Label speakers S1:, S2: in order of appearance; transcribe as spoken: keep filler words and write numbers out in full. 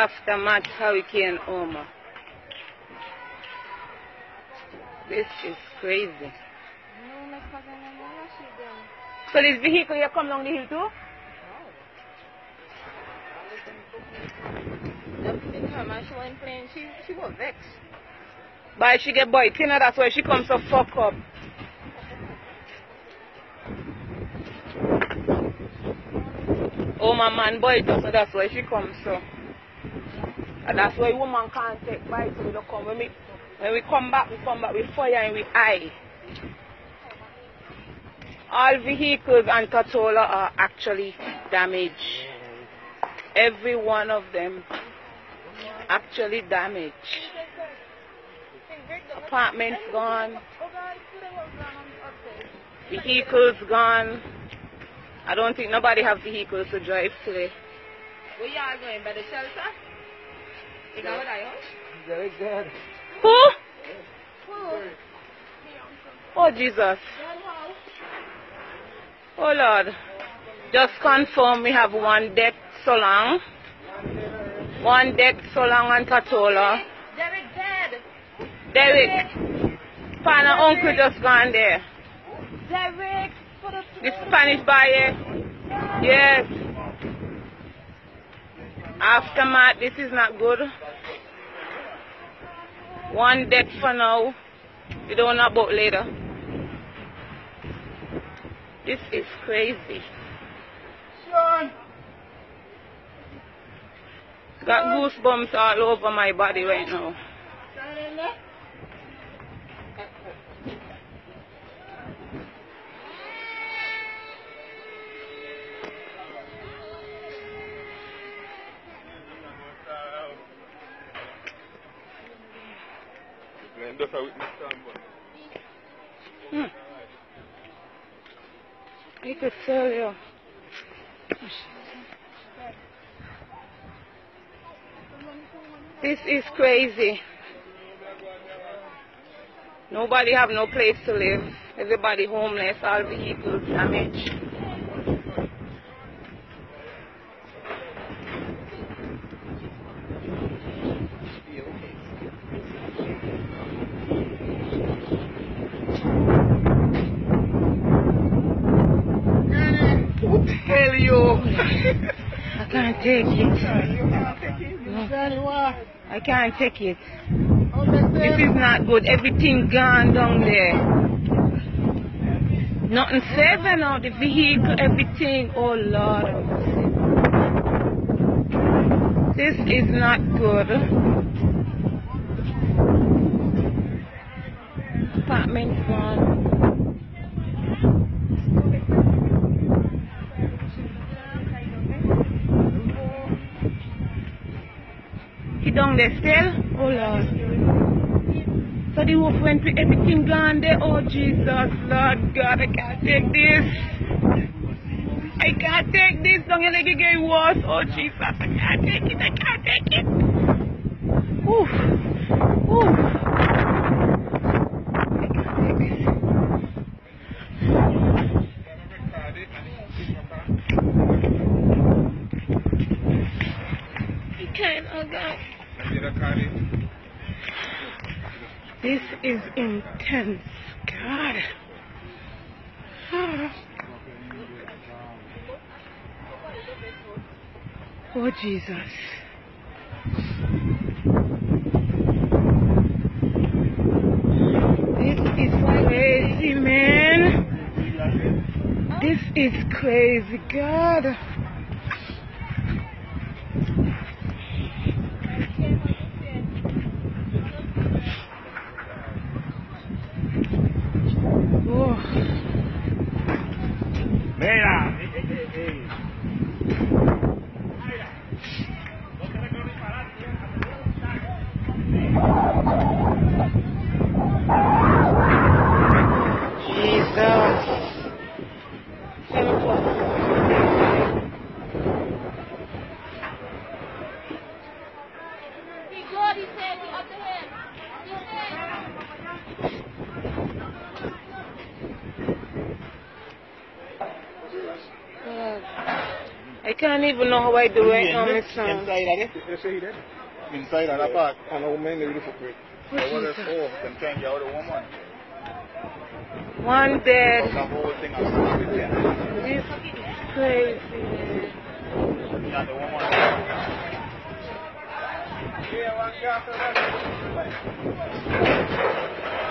S1: aftermath Hurricane Irma. This is crazy. So this vehicle here come down the hill too?
S2: She, she was vexed.
S1: But she get bite, you know, that's why she comes so fuck up. Oh, my man bite us, so that's why she comes so. And that's why woman can't take bite, so we don't come. When we, when we come back, we come back with fire and with eye. All vehicles on Tortola are actually damaged. Every one of them actually damaged. Apartments gone. Vehicles gone. I don't think nobody have vehicles to drive today.
S2: Where you are going? By the shelter? You know what I hope?
S3: Very good.
S1: Who?
S2: Who?
S1: Oh, Jesus. Oh, Lord. Just confirm we have one death so long. One death so long on Tortola.
S2: Derek dead.
S1: Derek. Pana uncle just gone there.
S2: Derek.
S1: The Spanish buyer. Yes. Aftermath, this is not good. One death for now. We don't know about later. This is crazy.
S3: Sean.
S1: Got goosebumps all over my body right now. Hmm. I could tell you. This is crazy. Nobody have no place to live. Everybody homeless, all vehicles damaged.
S3: Tell you.
S1: I can't take it. No. I can't take it. This is not good. Everything gone down there. Nothing saving now. The vehicle, everything. Oh Lord. This is not good. Apartment's gone. He down there still? Oh Lord. So the wolf went with everything gone there. Oh Jesus, Lord God, I can't take this. I can't take this. Don't you like it getting worse? Oh Jesus, I can't take it. I can't take it. Oof. Oof. I can't take it. I can't, oh God. This is intense. God. Oh, Jesus. This is crazy, man. This is crazy, God.
S3: Mira.
S1: Jesus.
S2: He good, he said, he up to him. He said.
S1: God. I can't even know how I do right now, my son.
S3: Inside of it? You see that? Inside of that part. I know many beautiful quick.
S1: Oh,
S3: What is
S1: Jesus.
S3: four? Them trying to get out the woman.
S1: One dead.
S3: The whole thing I'm going to
S1: This is crazy.
S3: and the woman. Yeah, one car.